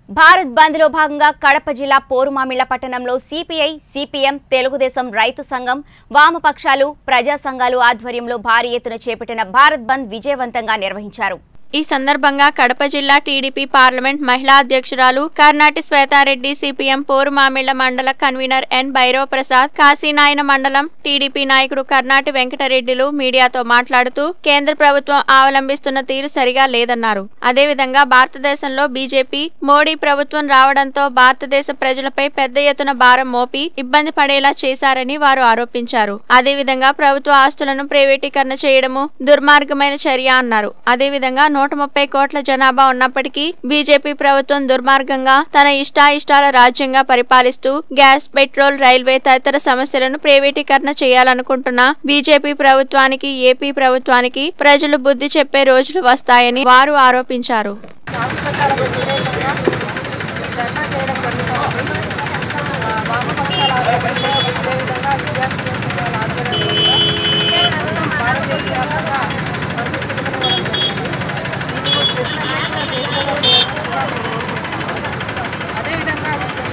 భారత్ బంద్ లో భాగంగా కడప జిల్లా పోరుమామిళ్ల పట్టణంలో సిపిఐ, సిపిఎం, తెలుగుదేశం రైతు సంఘం, వామపక్షాలు, ప్రజా సంఘాలు ఆధ్వర్యంలో భారీ ఎత్తున చేపట్టిన భారత్ బంద్ విజయవంతంగా నిర్వహించారు. ఈ సందర్భంగా కడప జిల్లా టీడీపీ పార్లమెంట్ మహిళా అధ్యక్షురాలు కర్నాటి శ్వేతారెడ్డి, సిపిఎం పోరుమామిళ్ల మండల కన్వీనర్ ఎన్ భైరవ ప్రసాద్, కాశీనాయన మండలం టీడీపీ నాయకుడు కర్నాటి వెంకటరెడ్డిలు మీడియాతో మాట్లాడుతూ కేంద్ర ప్రభుత్వం అవలంబిస్తున్న తీరు సరిగా లేదన్నారు. అదేవిధంగా భారతదేశంలో బీజేపీ, మోడీ ప్రభుత్వం రావడంతో భారతదేశ ప్రజలపై పెద్ద ఎత్తున భారం మోపి ఇబ్బంది పడేలా చేశారని వారు ఆరోపించారు. అదేవిధంగా ప్రభుత్వ ఆస్తులను ప్రైవేటీకరణ చేయడము దుర్మార్గమైన చర్య అన్నారు. అదేవిధంగా 130 కోట్ల జనాభా ఉన్నప్పటికీ బీజేపీ ప్రభుత్వం దుర్మార్గంగా తన ఇష్టాయిష్టాల రాజ్యంగా పరిపాలిస్తూ గ్యాస్, పెట్రోల్, రైల్వే తదితర సమస్యలను ప్రైవేటీకరణ చేయాలనుకుంటున్న బీజేపీ ప్రభుత్వానికి, ఏపీ ప్రభుత్వానికి ప్రజలు బుద్ధి చెప్పే రోజులు వస్తాయని వారు ఆరోపించారు. అదేవిధంగా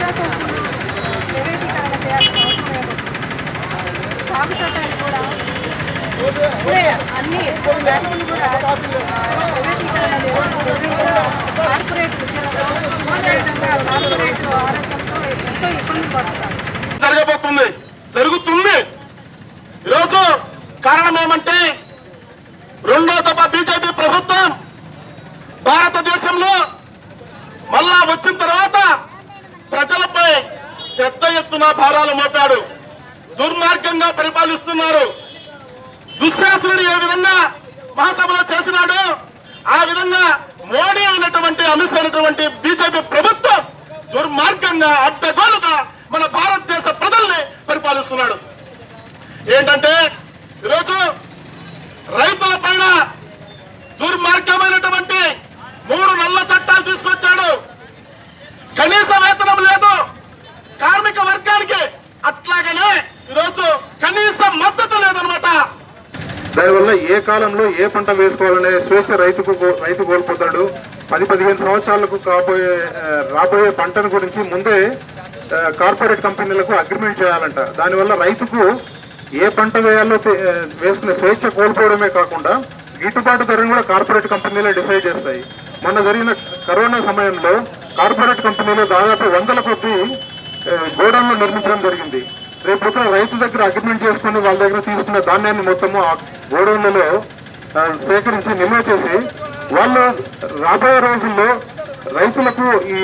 ప్రైవేటీకరణ చేయాల్సిన అవసరం వచ్చింది. సాగు చట్టాలు కూడా ఇప్పుడే అన్ని బ్యాంకులు కూడా ప్రైవేటీకరణ చేసి కార్పొరేట్ విద్యలతో, అదేవిధంగా కార్పొరేట్ ఆరోగ్యంతో ఎంతో ఇబ్బంది పడుతున్నారు. జరుగుతుంది. ఈరోజు కారణం ఏమంటే రెండో దఫా బీజేపీ ప్రభుత్వం భారతదేశంలో మళ్ళా వచ్చిన తర్వాత ప్రజలపై పెద్ద ఎత్తున భారాలు మోపాడు. దుర్మార్గంగా పరిపాలిస్తున్నారు. దుశ్శాసనుడు ఏ విధంగా మహాసభలో చేసినాడు, ఆ విధంగా మోడీ అయినటువంటి అమిత్ షా అయినటువంటి బీజేపీ ప్రభుత్వం దుర్మార్గంగా అడ్డగోలుగా మన భారతదేశ ప్రజల్ని పరిపాలిస్తున్నాడు. ఏంటంటే ఈరోజు రైతుల పైన దుర్మార్గమైనటువంటి 3 నల్ల చట్టాలు తీసుకొచ్చాడు. కనీస వేతనం లేదు కార్మిక వర్గానికి, అట్లాగనే ఈరోజు కనీస మద్దతు లేదనమాట. దానివల్ల ఏ కాలంలో ఏ పంట వేసుకోవాలనే స్వేచ్ఛ రైతు కోల్పోతాడు. 10-15 సంవత్సరాలకు రాబోయే పంటను గురించి ముందే కార్పొరేట్ కంపెనీలకు అగ్రిమెంట్ చేయాలంట. దానివల్ల రైతుకు ఏ పంట వేయాలో వేసుకునే స్వేచ్ఛ కోల్పోవడమే కాకుండా గిట్టుబాటు ధరను కూడా కార్పొరేట్ కంపెనీలే డిసైడ్ చేస్తాయి. మొన్న జరిగిన కరోనా సమయంలో కార్పొరేట్ కంపెనీలు దాదాపు 100ల కొద్ది గోడౌన్లు నిర్మించడం జరిగింది. రేపు రైతు దగ్గర అగ్రిమెంట్ చేసుకుని వాళ్ళ దగ్గర తీసుకున్న ధాన్యాన్ని మొత్తము ఆ గోడౌన్లలో సేకరించి నిల్వ చేసి వాళ్ళు రాబోయే రోజుల్లో రైతులకు ఈ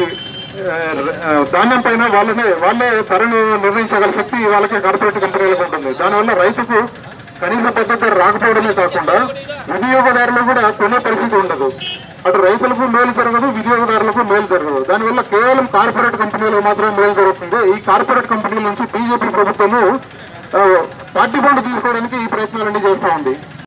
ధాన్యం పైన వాళ్ళే ధరను నిర్ణయించగల శక్తి వాళ్ళకి కార్పొరేట్ కంపెనీలకు ఉంటుంది. దానివల్ల రైతుకు కనీస పద్ధతి రాకపోవడమే కాకుండా వినియోగదారులు కూడా కొనే పరిస్థితి ఉండదు. అటు రైతులకు మేలు జరగదు, వినియోగదారులకు మేలు జరగదు. దానివల్ల కేవలం కార్పొరేట్ కంపెనీలకు మాత్రమే మేలు జరుగుతుంది. ఈ కార్పొరేట్ కంపెనీల నుంచి బీజేపీ ప్రభుత్వము పార్టీ ఫండ్ తీసుకోవడానికి ఈ ప్రయత్నాలన్నీ చేస్తూ ఉంది.